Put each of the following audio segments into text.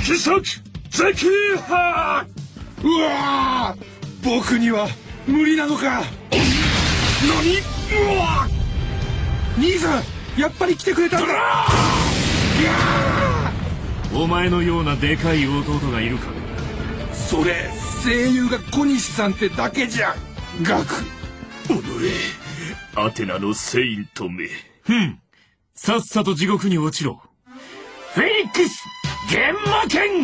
奇策ゼキハー。うわー、僕には無理なのか。何。うわー、兄さんやっぱり来てくれたんだ。 お前のようなでかい弟がいるか。 それ声優が小西さんってだけじゃん。ガク。 おのれ、アテナのセイントめ。さっさと地獄に落ちろ。フェニックス幻魔剣。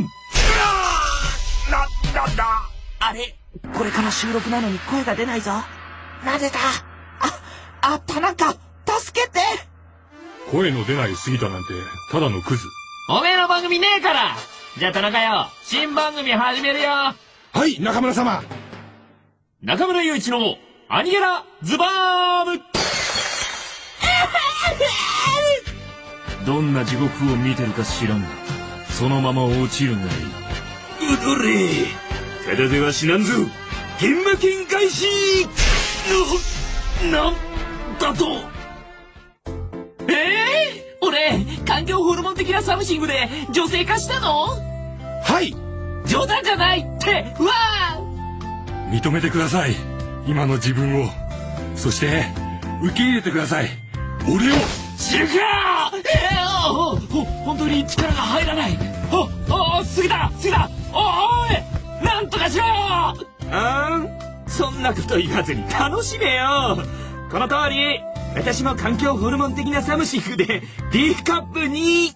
なんだ。 あれ、これから収録なのに声が出ないぞ。なぜだ。田中、助けて。 声の出ない杉田なんてただのクズ。 おめえの番組ねえから。じゃあ田中よ、新番組始めるよ。 はい、中村様。 中村雄一のアニゲラズバーム。どんな地獄を見てるか知らんが、そのまま落ちるがいい。 うどれ、 ただでは死なんぞ。幻魔剣返し。なんだと。 俺、環境ホルモン的なサムシングで女性化したの？ はい。 冗談じゃないって。うわー、認めてください、今の自分を。そして受け入れてください、俺を。 知るか。 本当に力が入らない。杉田、おい、なんとかしろよ。 そんなこと言わずに楽しめよ。この通り、私も環境ホルモン的なサムシングで D カップに。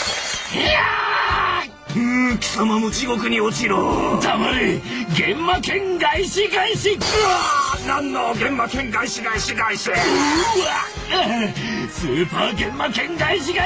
貴様も地獄に落ちろ。 黙れ。幻魔剣返し。うわ、 何の幻魔剣返し。うわ、スーパー幻魔剣返し。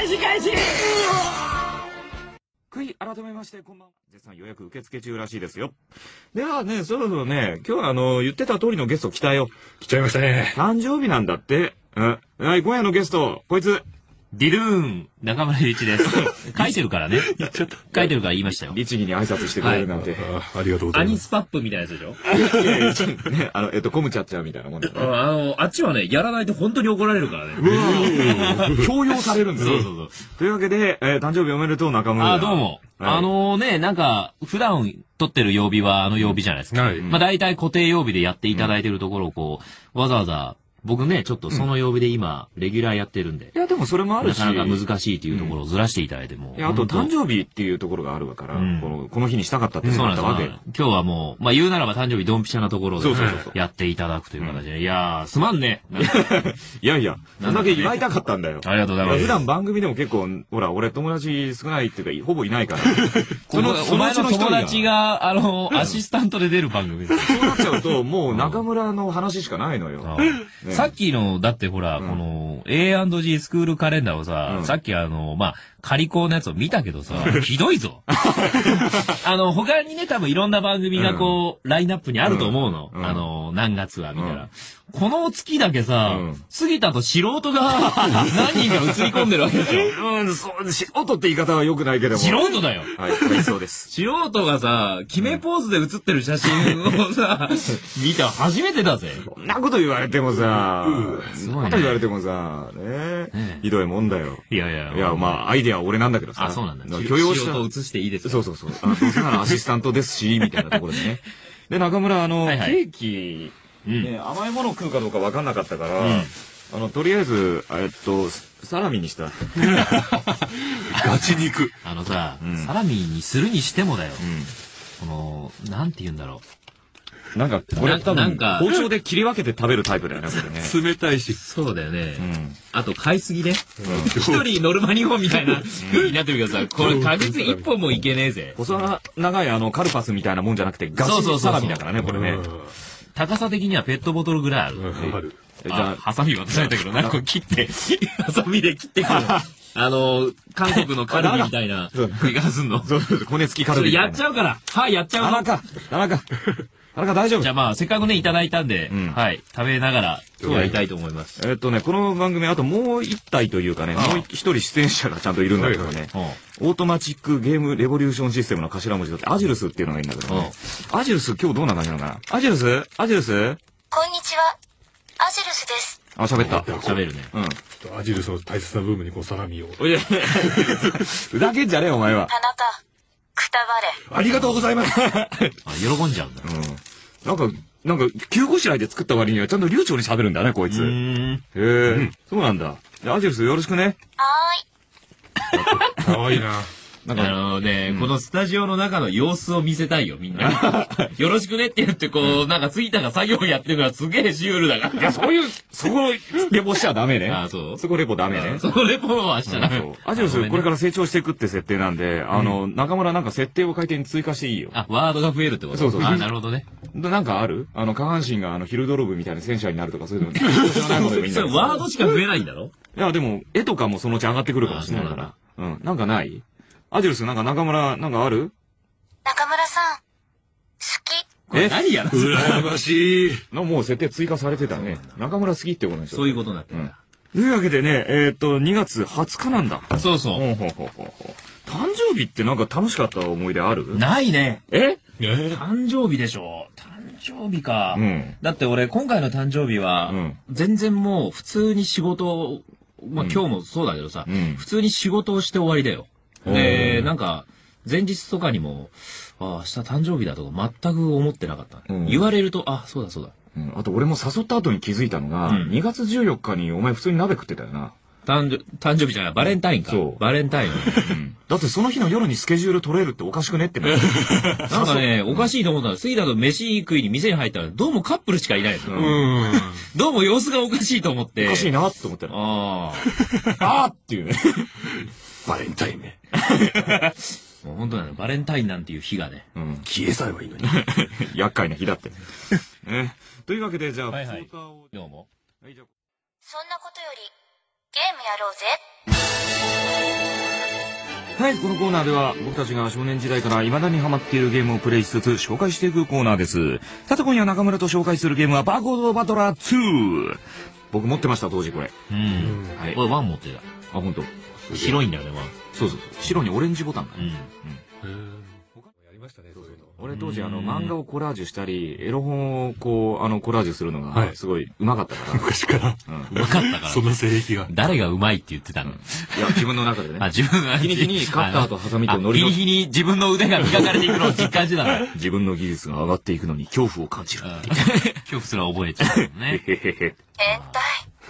改めましてこんばんは。絶賛予約受付中らしいですよ。ではね、そろそろね、今日は言ってた通りのゲスト来たよ。 来ちゃいましたね。 誕生日なんだって。はい、今夜のゲスト、こいつ。 ディルーン、中村雄一です。書いてるからね。 言っちゃった。 書いてるから言いましたよ。 律儀に挨拶してくれるなんて。 ありがとうございます。 アニスパップみたいなやつでしょ。 ね、コムチャッチャーみたいなもんだね。 あっちはね、やらないと本当に怒られるからね。 強要されるんですよ。そう。というわけで、誕生日おめでとう、中村。 どうも。なんか、普段撮ってる曜日は曜日じゃないですか。まあ大体固定曜日でやっていただいてるところをこう、わざわざ、僕ね、ちょっとその曜日で今、レギュラーやってるんで。 いや、でもそれもあるし。 なかなか難しいっていうところをずらしていただいても。 いや、あと誕生日っていうところがあるから、この日にしたかったってそうなったわけ。 今日はもう、まあ言うならば誕生日ドンピシャなところでやっていただくという形で。いやー、すまんね。 いや、そんだけ祝いたかったんだよ。 ありがとうございます。 普段番組でも結構、ほら、俺友達少ないっていうか、ほぼいないから。 お前の友達が、アシスタントで出る番組です。 そうなっちゃうと、もう中村の話しかないのよ。 さっきの、だってほら、この A&G スクールカレンダーをさ、さっきまあ、仮校のやつを見たけどさ、ひどいぞ。他にね、多分いろんな番組がこう、ラインナップにあると思うの。何月は、みたいな。この月だけさ、杉田と素人が何人か映り込んでるわけですよ。 素人って言い方は良くないけども。 素人だよ。 はい、そうです。 素人がさ、決めポーズで写ってる写真をさ、見た初めてだぜ。 そんなこと言われてもさ、そんなこと言われてもさ、ね、ひどいもんだよ。 いや、 まあ、アイデアは俺なんだけどさ。 あ、そうなんだ。 許容した。 素人写していいですか？ そう。どうせならアシスタントですし、みたいなところでね。で、中村、ケーキ、甘いものを食うかどうか分かんなかったから、とりあえず、サラミにした。 ガチ肉。 サラミにするにしてもだよ。なんて言うんだろう。 なんか、これ多分、包丁で切り分けて食べるタイプだよね、これね。 冷たいし。 そうだよね。あと、買いすぎね。一人ノルマ2本みたいな風になってるけどさ、これ確実1本もいけねえぜ。 細長いカルパスみたいなもんじゃなくて、ガチサラミだからね、これね。 高さ的にはペットボトルぐらいある。じゃあ、ハサミ渡されたけど、なんか切って、ハサミで切ってくる。韓国のカルビみたいな食い方すんの。 そう、骨付きカルビ。 やっちゃうから。はい、やっちゃうの。 田中大丈夫。 じゃあまあ、せっかくね、いただいたんで、はい、食べながら、今日やりたいと思います。 この番組、あともう一体というかね、もう一人出演者がちゃんといるんだけどね、オートマチックゲームレボリューションシステムの頭文字だって、アジルスっていうのがいいんだけどね。アジルス、今日どんな感じなのかな？アジルスこんにちは。アジルスです。 あ、喋った。 喋るね。 アジルスの大切な部分にこうサラミを。 ふざけんじゃねえ、お前は。 田中、口たばれ。 ありがとうございます。 あ、喜んじゃうんだ。 なんか、急ごしらえで作った割にはちゃんと流暢に喋るんだね、こいつ。へえ、そうなんだ。アジェルスよろしくね。 はかわいいな。 なんか、 このスタジオの中の様子を見せたいよ、みんな。よろしくねって言って、こう、なんか杉田が作業をやってるのはすげえシュールだから。 いや、そういう、そこ、レポしちゃダメね。 あ、そうそこレポダメね。 そこレポはしちゃダメ。 アジェルス、これから成長していくって設定なんで、中村なんか設定を回転に追加していいよ。 あ、ワードが増えるってことそうあ、なるほどね。 なんかある下半身がヒルドロブみたいな戦車になるとかそういうの。知らないものでもいいんだそれけど。 ワードしか増えないんだろ？ いや、でも、絵とかもそのうち上がってくるかもしれないから。うん。なんかないアジェルス、なんか中村、なんかある中村さん、好き。 これ何やら羨ましい。 もう設定追加されてたね。中村好きってことでしょ。 そういうことになってるんだ。 というわけでね、2月20日なんだ。 そうそう。 ほうほうほうほう。誕生日ってなんか楽しかった思い出あるないね。 誕誕生日でしょ。誕生日か。 うん。 だって俺、今回の誕生日は、全然もう普通に仕事を、まあ今日もそうだけどさ、普通に仕事をして終わりだよ。で、なんか、前日とかにも、あ、明日誕生日だとか全く思ってなかった。言われると、あ、そうだそうだ。 あと俺も誘った後に気づいたのが、2月14日にお前普通に鍋食ってたよな。 誕生日じゃない、バレンタインか。 そう。 バレンタイン。 だってその日の夜にスケジュール取れるっておかしくねってな。 なんかね、おかしいと思ったら、杉田と飯食いに店に入ったら、どうもカップルしかいないの。どうも様子がおかしいと思って。 おかしいなって思ったら。 ああっていうね。 バレンタインね。 もう本当だね、バレンタインなんていう日がね。 消えさえはいいのに。 厄介な日だってね。というわけで、じゃあ、 どうも。 そんなことより、ゲームやろうぜ。 はい、このコーナーでは僕たちが少年時代から未だにハマっているゲームをプレイしつつ紹介していくコーナーです。さて今夜中村と紹介するゲームはバーコードバトラー2。僕持ってました当時これ。 はい。これ1持ってた。 あ、本当。 白いんだよね、1。 そうそう。白にオレンジボタンが。 やりましたね、そういうの。 俺当時漫画をコラージュしたり、エロ本をこう、コラージュするのがすごいうまかったから。 昔から。 うまかったから。 その性癖が。 誰がうまいって言ってたの？ いや、自分の中でね。 あ、自分が。 日に日にカッターとハサミとノリの。 日に日に自分の腕が磨かれていくのを実感してたの。 自分の技術が上がっていくのに恐怖を感じる。 恐怖すら覚えちゃうね。 へへへ。 変態。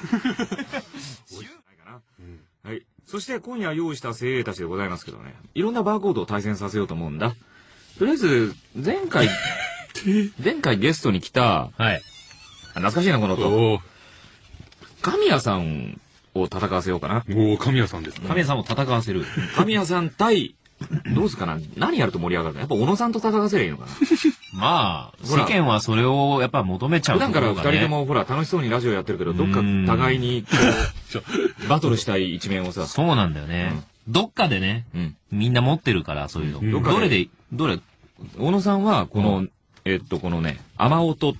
はい。そして今夜用意した精鋭たちでございますけどね。いろんなバーコードを対戦させようと思うんだ。とりあえず、前回ゲストに来た、 はい。 懐かしいな、この音。 お神谷さんを戦わせようかな。 お神谷さんですね。 神谷さんを戦わせる。 神谷さん対、どうすかな何やると盛り上がるかやっぱ小野さんと戦わせりゃいいのかなまあ、世間はそれをやっぱ求めちゃう普段から二人とも。 もほら楽しそうにラジオやってるけど、どっか互いにこう、バトルしたい一面をさ。 そうなんだよね。どっかでね、みんな持ってるから、そういうの。どれ小野さんは、この、このね、雨音。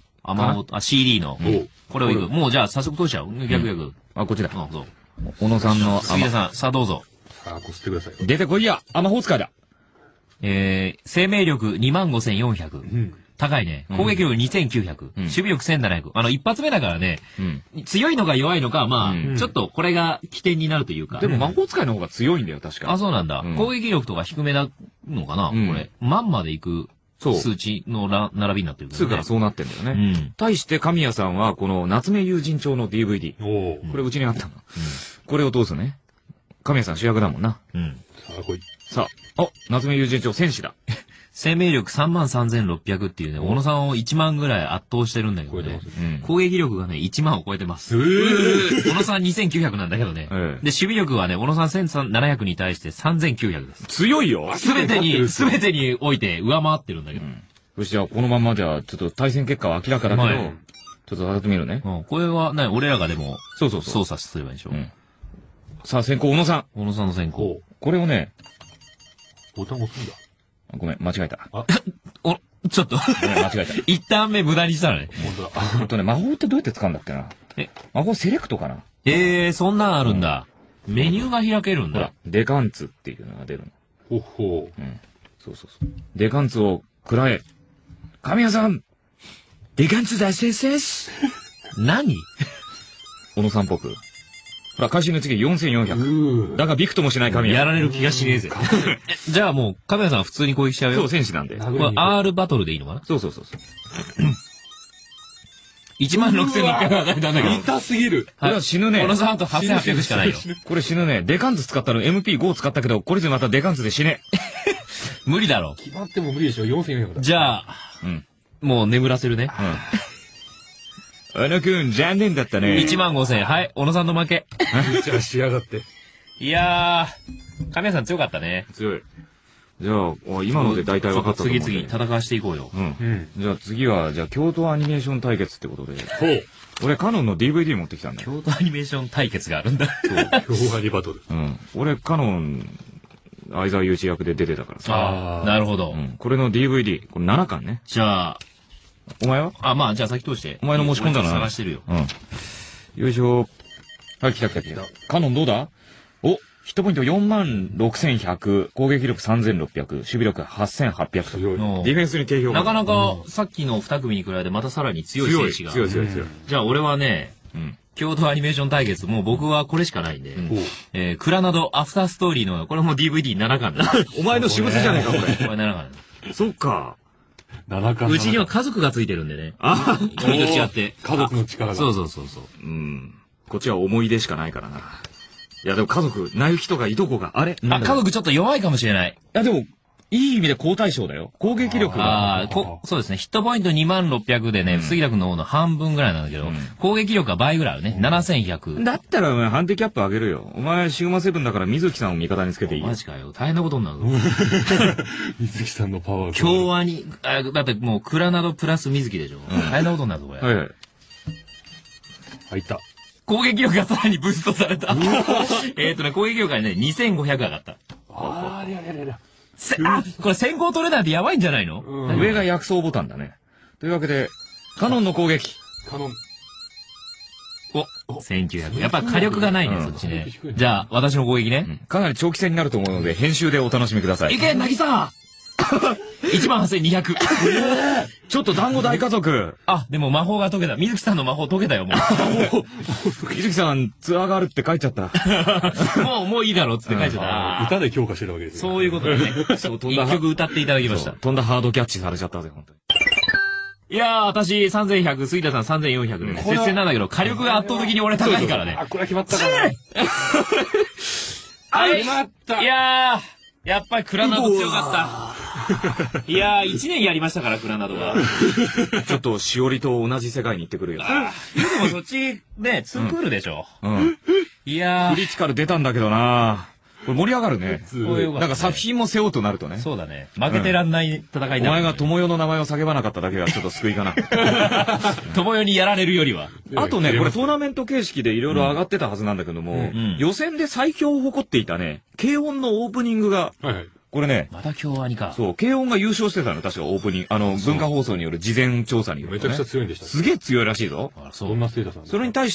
CD の。これをいく。もうじゃあ早速通しちゃう。逆。 あ、こっちだ。 そう。 小野さんの。 杉田さん、さあどうぞ。 さあ、こすってください。 出てこいや雨法使いだ。 生命力25,400。高いね。攻撃力2,900。守備力1,700。一発目だからね、強いのか弱いのか、まあ、ちょっとこれが起点になるというか。 でも魔法使いの方が強いんだよ、確か。 あ、そうなんだ。攻撃力とか低めなのかなこれ。万までいく数値の並びになってる 2からそうなってんだよね。対して神谷さんは、この夏目友人帳の DVD。これうちにあったの。これを通すね。神谷さん主役だもんな。 さあ、来い。 さあ、夏目友人帳戦士だ。 生命力33,600っていうね、小野さんを1万ぐらい圧倒してるんだけどね。攻撃力がね、1万を超えてます。小野さん2,900なんだけどね。で、守備力はね、小野さん1,700に対して3,900です。 強いよすべてにおいて上回ってるんだけど。 よし、じゃあこのままじゃあ、ちょっと対戦結果は明らかだけど、ちょっと戦ってみるね。 これはね、俺らがでも、 操作すればいいでしょ。 さあ、先行小野さん。 小野さんの先行。 これをね、 ボタン押すんだ。 ごめん、間違えた。 ちょっと。 ごめん、間違えた。 一旦目無駄にしたのね。 本当だ。 魔法ってどうやって使うんだっけな。魔法セレクトかな。 そんなんあるんだ。メニューが開けるんだ。 ほら、デカンツっていうのが出るの。 ほほう。 そう。デカンツを食らえ。神谷さんデカンツ大先生何小野さんっぽく。 ほら、会心の次4400。だがびくともしない神やられる気がしねえぜ。じゃあもう、カメラさん普通に攻撃しちゃうよ。 そう、戦士なんで。 これ R バトルでいいのかな？ そうそうそう。 16,600上がれたんだけど。 痛すぎる。 これは死ぬね。 この3と8,800しかないよ。 これ死ぬね。デカンツ使ったの MP5 使ったけど、これでまたデカンツで死ね。 無理だろ。 決まっても無理でしょ、4400だ。 じゃあ、もう眠らせるね。 小野くん、残念だったね。 15,000。はい、小野さんの負け。 じゃあ仕上がって。 いやー、神谷さん強かったね。 強い。じゃあ、今ので大体分かったと思う。 次々戦わしていこうよ。 じゃあ次は、じゃあ京都アニメーション対決ってことで。 ほう。 俺カノンの DVD 持ってきたんだよ。 京都アニメーション対決があるんだ。 京アニバトル。 俺カノン、相沢祐一役で出てたからさ。 ああ、なるほど。 これの DVD、これ7巻ね。 じゃあ、 お前はまあ、じゃあ先通して。 お前の申し込んだの探してるよ。 よいしょ。はい、来た。カノンどうだ？お、ヒットポイント46,100、攻撃力3,600、守備力8,800と。 強い。 ディフェンスに定評が。 なかなか、さっきの2組に比べてまたさらに強い選手が。 強い。 じゃあ俺はね、京都アニメーション対決、もう僕はこれしかないんで、クラナドアフターストーリーの、これも DVD7 巻だ。 お前の私物じゃねえか、これ。 これ7巻だ。 そっか。 7巻。 うちには家族がついてるんでね。君と違って。 家族の力が。 そう。 こっちは思い出しかないからな。いや、でも家族、ナイフキとかいとこが、あれ家族ちょっと弱いかもしれない。 いや、でも、いい意味で好対象だよ。攻撃力が。 そうですね。ヒットポイント26,000でね、杉田君の方の半分ぐらいなんだけど、攻撃力が倍ぐらいあるね。7,100。 だったら、ハンディキャップ上げるよ。お前、シグマセブンだから水木さんを味方につけていいよ。 マジかよ。大変なことになるぞ。 水木さんのパワー。 京アニ、だってもう、クラナドプラス水木でしょ。大変なことになるぞ、これ。 はい。 入った。 攻撃力がさらにブーストされた。攻撃力がね、2,500上がった。これ先行取れないとやばいんじゃないの？ 上が薬草ボタンだね。というわけで、カノンの攻撃。 カノン。 お、1,900。やっぱ火力がないね、そっちね。じゃあ、私の攻撃ね。 かなり長期戦になると思うので、編集でお楽しみください。 いけ、なぎさ18,200。 ちょっと団子大家族。 でも魔法が解けた。水木さんの魔法解けたよ、もう。 水木さん、ツアーがあるって書いちゃった。 もういいだろ、つって書いちゃった。 歌で強化してるわけですよ。 そういうことだね。一曲歌っていただきました。 飛んだハードキャッチされちゃったぜ、本当に。 いやー、私3,100、杉田さん3,400でね。接戦なんだけど、火力が圧倒的に俺高いからね。 これは決まったかな。 決まった。いやー、やっぱりクラナド強かった。いやー、1年やりましたから、クラナドは。 ちょっと、しおりと同じ世界に行ってくるよ。 でもそっち、ね、2クールでしょ。いやー。 クリティカル出たんだけどなこれ盛り上がるね。なんか作品も背負うとなるとね。 そうだね。負けてらんない戦いになる。 お前が友よの名前を叫ばなかっただけがちょっと救いかな。 友よにやられるよりは。 あとね、これトーナメント形式でいろいろ上がってたはずなんだけども、予選で最強を誇っていたね、軽音のオープニングが、これね、 また京アニか。 そう、軽音が優勝してたの、確かオープニング、文化放送による事前調査によると、ね。 めちゃくちゃ強いんでした。 すげえ強いらしいぞ。 どんなステータスなんですか？ それに対して、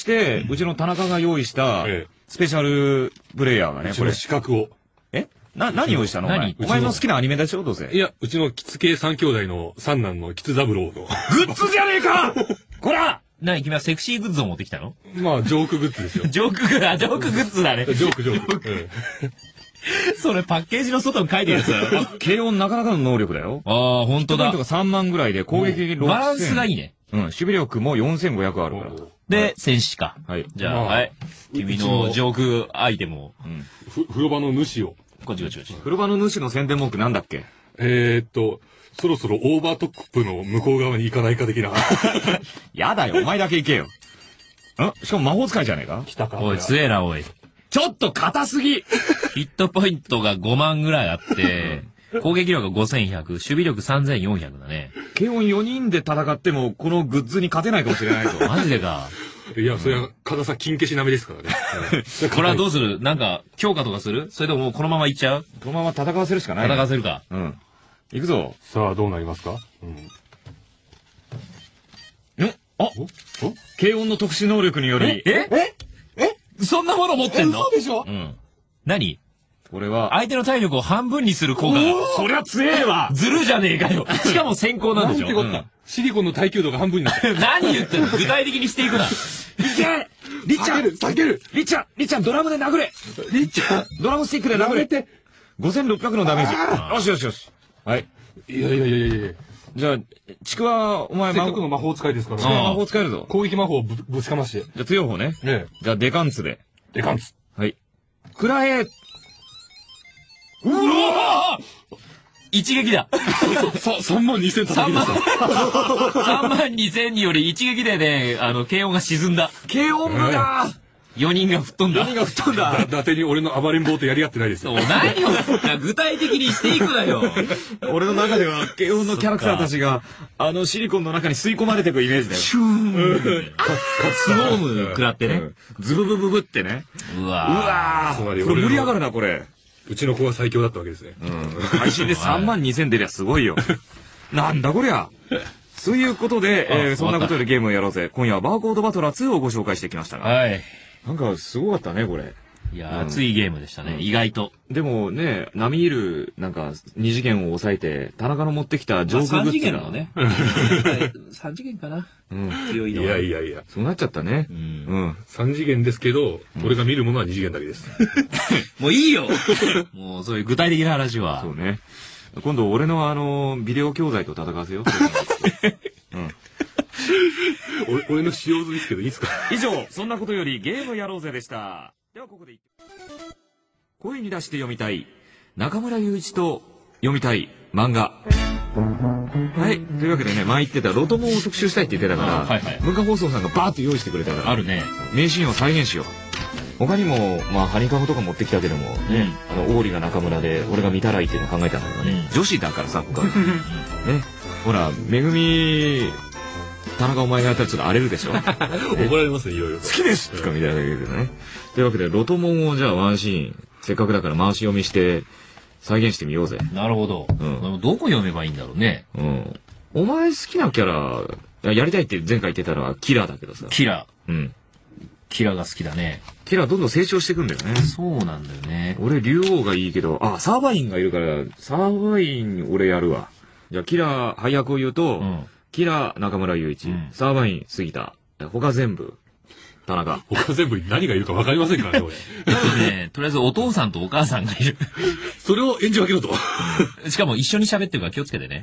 うちの田中が用意した、スペシャルプレイヤーがね、 これ。資格を。 何用意したの？お前の好きなアニメでしょどうせ。 いや、うちのキツ系三兄弟の三男のキツ三郎の。グッズじゃねえかこら君はセクシーグッズを持ってきたの？ まあ、ジョークグッズですよ。 ジョークグッズだね。 ジョーク。 それパッケージの外に書いてるやつだよ。 軽音なかなかの能力だよ。 本当だ。 ヒットポイントが3万ぐらいで攻撃6000。 バランスがいいね。 守備力も4500あるから。 で、戦士か。 はい。 じゃあ、はい。君のジョークアイテムを。 風呂場の主を。 こっち。 風呂場の主の宣伝文句なんだっけ？ そろそろオーバートップの向こう側に行かないか的な。 やだよ、お前だけ行けよ。しかも魔法使いじゃねえか？ 来たか。 おい、強えな、おい。 ちょっと硬すぎ！ ヒットポイントが5万ぐらいあって、攻撃力が5,100、守備力3,400だね。 軽音4人で戦っても、このグッズに勝てないかもしれないぞ。 マジでか。 いや、それは、硬さ金消し並みですからね。 これはどうする？なんか、強化とかする？それとももうこのまま行っちゃう？ このまま戦わせるしかない。 戦わせるか。 行くぞ。 さあ、どうなりますか？ 軽音の特殊能力により。 そんなもの持ってんの？ そうでしょ？ 何？ これは、 相手の体力を半分にする効果が。 そりゃ強えわ！ ずるじゃねえかよ。しかも先行なんでしょ？ シリコンの耐久度が半分になった。 何言ってんの？具体的にしていくな。 りっちゃん避けるりっちゃんドラムで殴れりっちゃんドラムスティックで殴れて。 5600のダメージ。よしよしよし。はい。 いやいやいやいやじゃあ、ちくわ、お前せっかくの魔法使いですから。 魔法使えるぞ。 攻撃魔法をぶちかまして。 じゃあ強い方ね。じゃあデカンツで。 デカンツ。 はい。くらえうわ一撃だ。 32000叩き出した。 3万2000により一撃でね、軽音が沈んだ。 軽音部が 4人が吹っ飛んだ。 4人が吹っ飛んだ。 伊達に俺の暴れん坊とやり合ってないですよ。 何を具体的にしていくなよ。 俺の中では、軽音のキャラクターたちが、シリコンの中に吸い込まれていくイメージだよ。 シューン。スノーム食らってね。 ズブブブブってね。 うわこれ盛り上がるな、これ。 うちの子は最強だったわけですね。 配信で3万2000出りゃすごいよ。なんだこりゃ。そういうことで、そんなことでゲームをやろうぜ。今夜はバーコードバトラー2をご紹介してきましたが。 はい。 なんかすごかったね、これ。 いや、熱いゲームでしたね、意外と。 でもね、並みいる、なんか、2次元を抑えて、田中の持ってきたジョークグッズが。3 次元のね。3次元かな。強いの。 いやいやいや。 そうなっちゃったね。 3次元ですけど、俺が見るものは2次元だけです。 もういいよもうそういう具体的な話は。 そうね。今度俺のビデオ教材と戦わせよう。 俺の使用済みですけどいいですか？ 以上、そんなことよりゲームやろうぜでした。ではここで声に出して読みたい中村雄一と読みたい漫画。はい。というわけでね、前言ってたロトモンを特集したいって言ってたから、文化放送さんがバーッと用意してくれたから、 あるね。 名シーンを再現しよう。他にも、まあ、ハニカムとか持ってきたけども、ね、王李が中村で、俺が見たらいいっていうのを考えたんだけどね、女子だからさ、僕は。ね、ほら、めぐみ、田中お前がやったらちょっと荒れるでしょ。 怒られますね、いろいろ。 好きですとかみたいなだけどね。というわけで、ロトモンをじゃあワンシーン、せっかくだから回し読みして、再現してみようぜ。 なるほど。どこ読めばいいんだろうね。 お前好きなキャラ、やりたいって前回言ってたのはキラーだけどさ。 キラー。キラーが好きだね。 キラーどんどん成長していくんだよね。 そうなんだよね。 俺、竜王がいいけど、サーバインがいるから、サーバイン俺やるわ。じゃあ、キラー、配役を言うと、キラー、中村雄一、サーバイン、杉田、他全部、田中。 他全部何がいるか分かりませんからね、俺。 多分ね、とりあえずお父さんとお母さんがいる。 それを演じ分けろと。 しかも一緒に喋ってるから気をつけてね。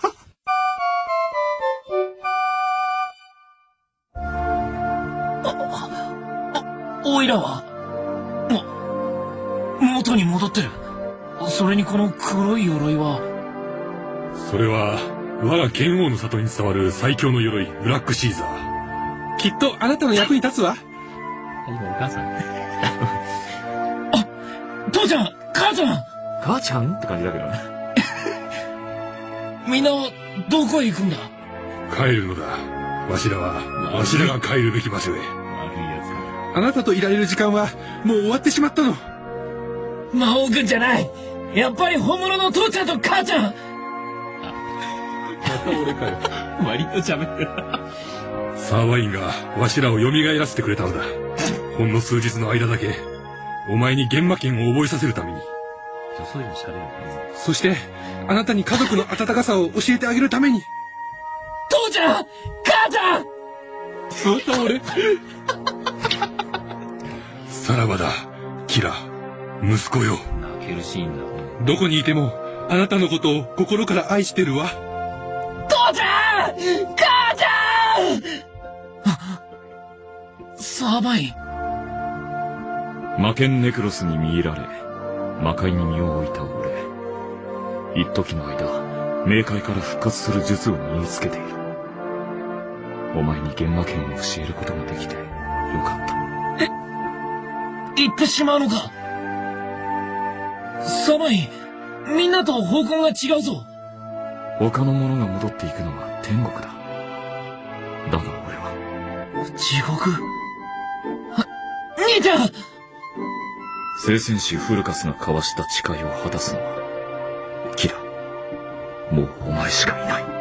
おいらは、元に戻ってる。それにこの黒い鎧は。 それは、我が剣王の里に伝わる最強の鎧、ブラックシーザー。 きっとあなたの役に立つわ。 今お母さん。父ちゃん母ちゃん母ちゃんって感じだけどね。 みんなはどこへ行くんだ？ 帰るのだ。わしらが帰るべき場所へ。 あなたといられる時間はもう終わってしまったの。 魔王軍じゃない。やっぱり本物の父ちゃんと母ちゃん。 また俺かよ。 割と喋ってる。 サーバインがわしらを蘇らせてくれたのだ。ほんの数日の間だけ、お前に現魔剣を覚えさせるために。 そういうの喋る。 そしてあなたに家族の温かさを教えてあげるために。 父ちゃん母ちゃん。 また俺。 さらばだ、キラ、息子よ。 泣けるシーンだ。 どこにいてもあなたのことを心から愛してるわ。 父ちゃん母ちゃん。サーバイン。 魔剣ネクロスに見入られ、魔界に身を置いた俺。一時の間、冥界から復活する術を身につけている。お前に現魔剣を教えることができてよかった。 行ってしまうのか。サーバイン、みんなと方向が違うぞ。 他の者が戻っていくのは天国だ。だが俺は地獄。兄ちゃん。 聖戦士フルカスが交わした誓いを果たすのはキラ、もうお前しかいない。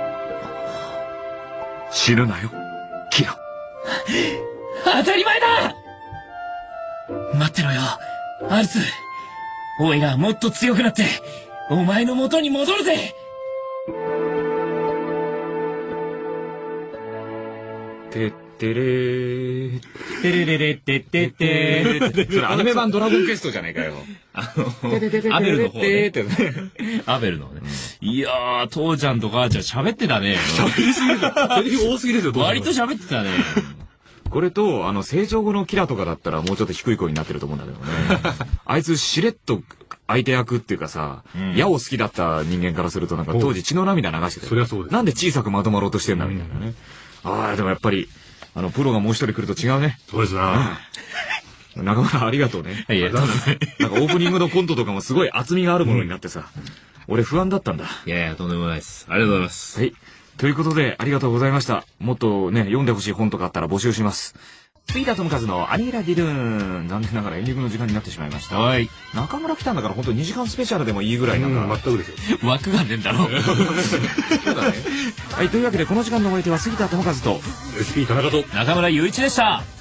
死ぬなよキラ。 当たり前だ。待ってろよアルツ。おいらもっと強くなってお前の元に戻るぜ。 てってれー。 てれれれってってってー。 それアニメ版ドラゴンクエストじゃねえかよ。 アベルの方ね。アベルのね。いやー、父ちゃんと母ちゃん喋ってたね。 喋りすぎですよ。セリフ多すぎですよ、 割と喋ってたね。 これと、成長後のキラとかだったらもうちょっと低い声になってると思うんだけどね。あいつしれっと相手役っていうかさ、矢を好きだった人間からするとなんか当時血の涙流してたよ。 そりゃそうです。 なんで小さくまとまろうとしてんだみたいなね。ああ、でもやっぱり、プロがもう一人来ると違うね。 そうですな。 中村ありがとうね。 いや、 なんかオープニングのコントとかもすごい厚みがあるものになってさ、俺不安だったんだ。 いやいや、とんでもないです。ありがとうございます。 はい。ということで、ありがとうございました。もっとね、読んでほしい本とかあったら募集します。ピーター・トムカズのアニーラ・ディルーン。残念ながらエンディングの時間になってしまいました。 はい。 中村来たんだから本当2時間スペシャルでもいいぐらいなんか。 全くですよ。 枠がねえんだろ。 そうだね。はい、というわけでこの時間のお相手は杉田智和と、 SP 田中と、 中村雄一でした。